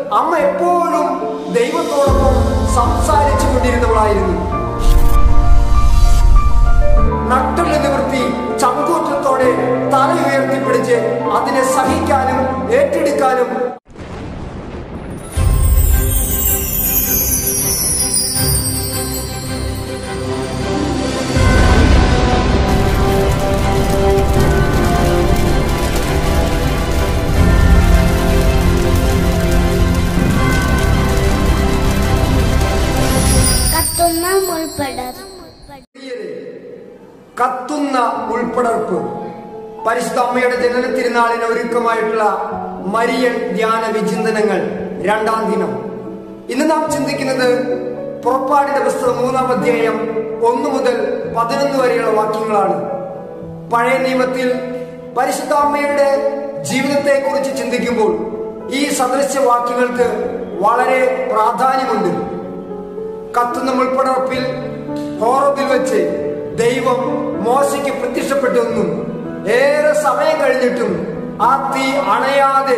അമ്മ എപ്പോഴും ദൈവത്തോടൊപ്പം സംസാരിച്ചു കൊണ്ടിരുന്നവളായിരുന്നു. നട്ടെല്ല് നിവർത്തി ചങ്കൂറ്റത്തോടെ തല ഉയർത്തിപ്പിടിച്ച് അതിനെ സഹിക്കാനും ഏറ്റെടുക്കാനും കത്തുന്ന ഉൾപ്പടർപ്പ്. പരിശുദ്ധ അമ്മയുടെ ജനന തിരുനാളിന് ഒരുക്കമായിട്ടുള്ള മരിയൻ ധ്യാന വിചിന്തനങ്ങൾ 2-ാം ദിനം. ഇന്ന് നാം ചിന്തിക്കുന്നത് പുറപ്പാടിന്റെ പുസ്തകം 3-ാം അധ്യായം 1 മുതൽ 11 വരെയുള്ള വാക്യങ്ങളാണ്. പഴയ നിയമത്തിൽ പരിശുദ്ധ അമ്മയുടെ ജീവിതത്തെ കുറിച്ച് ചിന്തിക്കുമ്പോൾ ഈ സദൃശവാക്യങ്ങൾക്ക് വളരെ പ്രാധാന്യമുണ്ട്. കത്തുന്ന മുൾപ്പടർപ്പിൽ ഹോറബിൽ വെച്ച് ദൈവം മോശയ്ക്ക് പ്രത്യക്ഷപ്പെട്ടെന്നും ഏറെ സമയം കഴിഞ്ഞിട്ടും ആ തീ അണയാതെ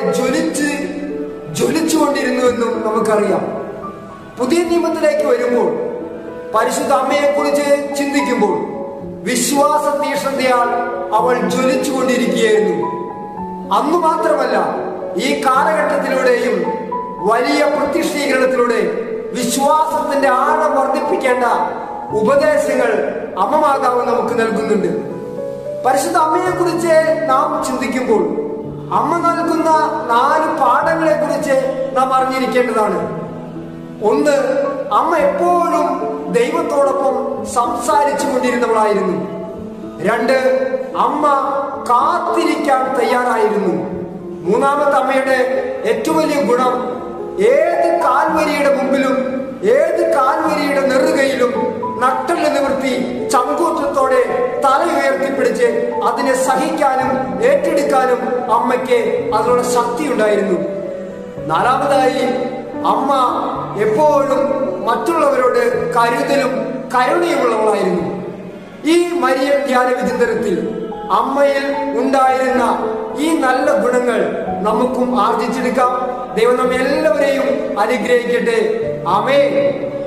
ജ്വലിച്ചുകൊണ്ടിരുന്നുവെന്നും നമുക്കറിയാം. പുതിയ നിയമത്തിലേക്ക് വരുമ്പോൾ പരിശുദ്ധ അമ്മയെ കുറിച്ച് ചിന്തിക്കുമ്പോൾ വിശ്വാസ തീഷ്ണതയാൽ അവൾ ജ്വലിച്ചുകൊണ്ടിരിക്കുകയായിരുന്നു. അന്നു മാത്രമല്ല, ഈ കാലഘട്ടത്തിലൂടെയും വലിയ പ്രത്യക്ഷീകരണത്തിലൂടെ വിശ്വാസത്തിന്റെ ആഴം വർദ്ധിപ്പിക്കേണ്ട ഉപദേശങ്ങൾ അമ്മ മാതാവ് നമുക്ക് നൽകുന്നുണ്ട്. പരിശുദ്ധ അമ്മയെ കുറിച്ച് നാം ചിന്തിക്കുമ്പോൾ അമ്മ നൽകുന്ന 4 പാഠങ്ങളെ കുറിച്ച് നാം അറിഞ്ഞിരിക്കേണ്ടതാണ്. 1, അമ്മ എപ്പോഴും ദൈവത്തോടൊപ്പം സംസാരിച്ചു കൊണ്ടിരുന്നവളായിരുന്നു. 2, അമ്മ കാത്തിരിക്കാൻ തയ്യാറായിരുന്നു. 3-ാമത്തെ അമ്മയുടെ ഏറ്റവും വലിയ ഗുണം, ഏത് കാൽവരിയുടെ മുമ്പിലും ഏത് കാൽവരിയുടെ നെറുകയിലും നട്ടെല്ല് നിവർത്തി ചങ്കൂറ്റത്തോടെ തല ഉയർത്തിപ്പിടിച്ച് അതിനെ സഹിക്കാനും ഏറ്റെടുക്കാനും അമ്മയ്ക്ക് അതിനുള്ള ശക്തി ഉണ്ടായിരുന്നു. 4-മതായി, അമ്മ എപ്പോഴും മറ്റുള്ളവരോട് കരുതലും കരുണയുമുള്ളവളായിരുന്നു. ഈ മരിയൻ ധ്യാന വിചിന്തനത്തിൽ അമ്മയിൽ ഉണ്ടായിരുന്ന ഈ നല്ല ഗുണങ്ങൾ നമുക്കും ആർജിച്ചെടുക്കാം. ദൈവം നമ്മെ എല്ലാവരെയും അനുഗ്രഹിക്കട്ടെ. ആമേൻ.